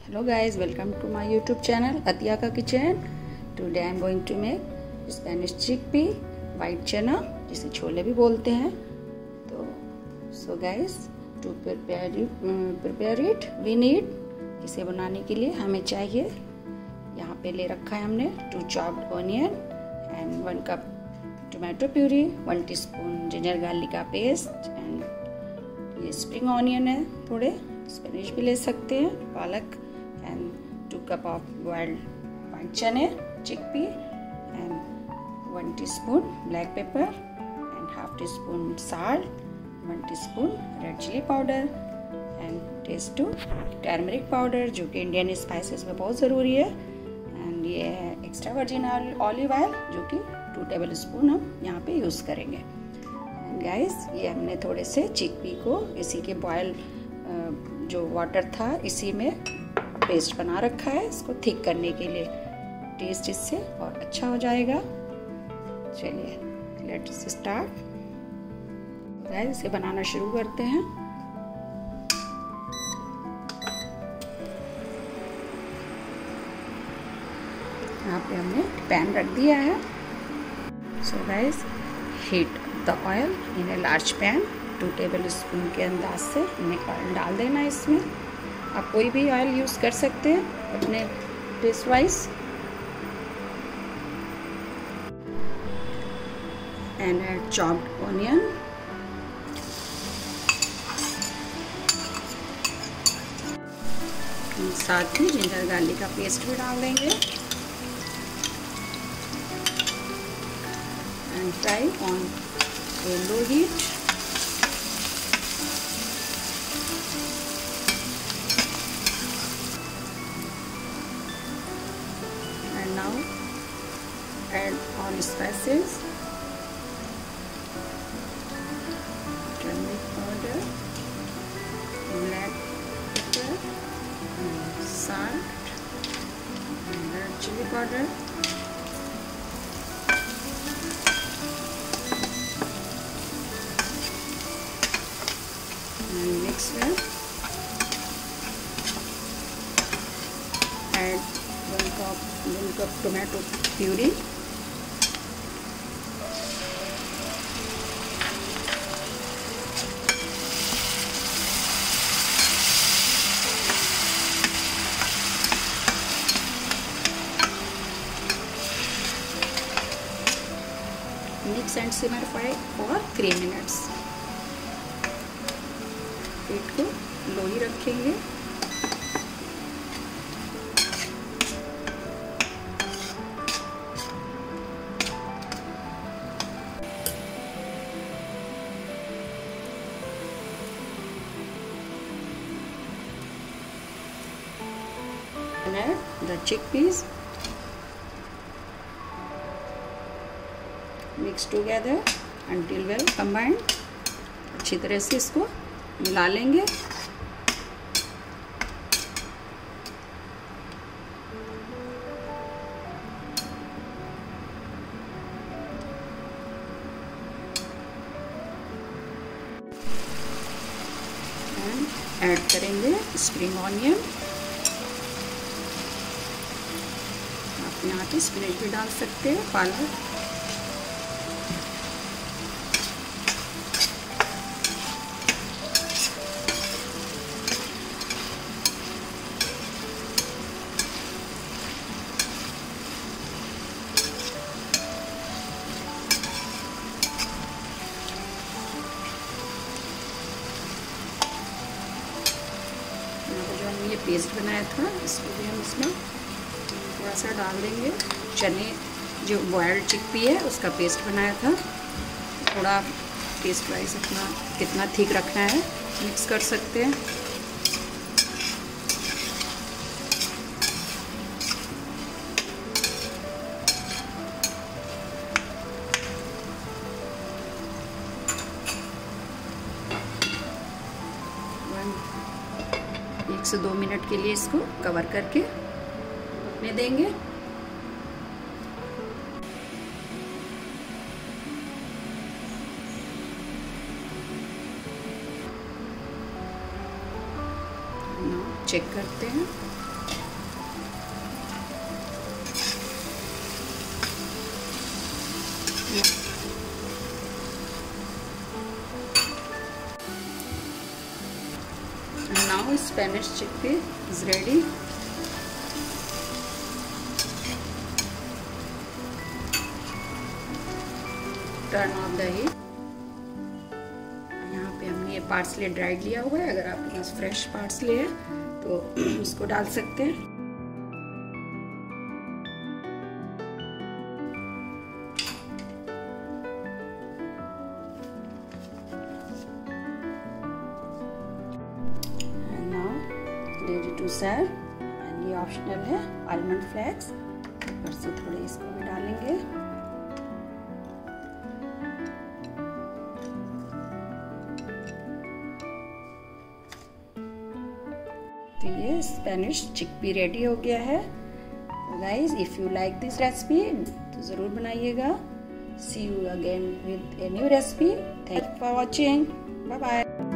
Hello guys, welcome to my YouTube channel Atiya Ka Kitchen. Today I am going to make Spanish chickpea white chana जिसे छोले भी बोलते हैं. तो so guys, to prepare it we need, इसे बनाने के लिए हमें चाहिए, यहाँ पे ले रखा है हमने 2 chopped onion and 1 cup tomato puree, 1 teaspoon ginger garlic का paste and ये spring onion है, थोड़े स्पेनिश भी ले सकते हैं, पालक and 2 cup of boiled white chane chickpea and 1 teaspoon black pepper and half teaspoon salt, 1 teaspoon red chili powder and taste to turmeric powder जो कि इंडियन स्पाइसेस में बहुत ज़रूरी है. एंड ये है एक्स्ट्रा वर्जिन ऑलिव ऑयल जो कि 2 टेबल स्पून हम यहाँ पे यूज़ करेंगे. एंड गाइस, ये हमने थोड़े से चिकपी को इसी के बॉयल जो वाटर था इसी में पेस्ट बना रखा है, इसको थिक करने के लिए. टेस्ट इससे और अच्छा हो जाएगा. चलिए लेट्स स्टार्ट. गाइस, इसे बनाना शुरू करते हैं. यहाँ पे हमने पैन रख दिया है. So guys, heat the oil in a large pan. 2 tablespoon के अंदाज से ऑयल डाल देना. इसमें आप कोई भी ऑयल यूज़ कर सकते हैं अपने taste wise. And add chopped onion, साथ ही जिंजर गार्लिक का पेस्ट भी डाल देंगे. And fry on low heat. Now add all spices, turmeric powder, black pepper, salt, and red chili powder. And mix well. Add 1 cup tomato puree. Mix and simmer fry for 3 minutes. Heat को low ही रखेंगे. Add the chickpeas, mix together until well combined. अच्छी तरह से इसको मिला लेंगे. And add करेंगे spring onion. यहाँ पे स्पिनच भी डाल सकते हैं, पालक. यहाँ पर जो हमने ये पेस्ट बनाया था इसको भी हम इसमें थोड़ा सा डाल देंगे. चने जो बॉयल्ड चिकपी है उसका पेस्ट बनाया था. थोड़ा टेस्ट वाइज अपना कितना थिक रखना है मिक्स कर सकते हैं. एक से 2 मिनट के लिए इसको कवर करके पकने देंगे. चेक करते हैं. Now Spanish chickpea is ready. Turn off the heat. यहाँ पे हमने ये पार्सले ड्राइड लिया हुआ है। अगर आपके पास फ्रेश पार्सले है तो उसको डाल सकते हैं। Ready to serve. एंड ये ऑप्शनल है, आलमंड फ्लेक्स ऊपर से थोड़े इसको भी डालेंगे। तो ये स्पेनिश चिकपी रेडी हो गया है। तो guys, if you like this recipe तो ज़रूर बनाइएगा। See you again with a new recipe. Thank you for watching. Bye bye.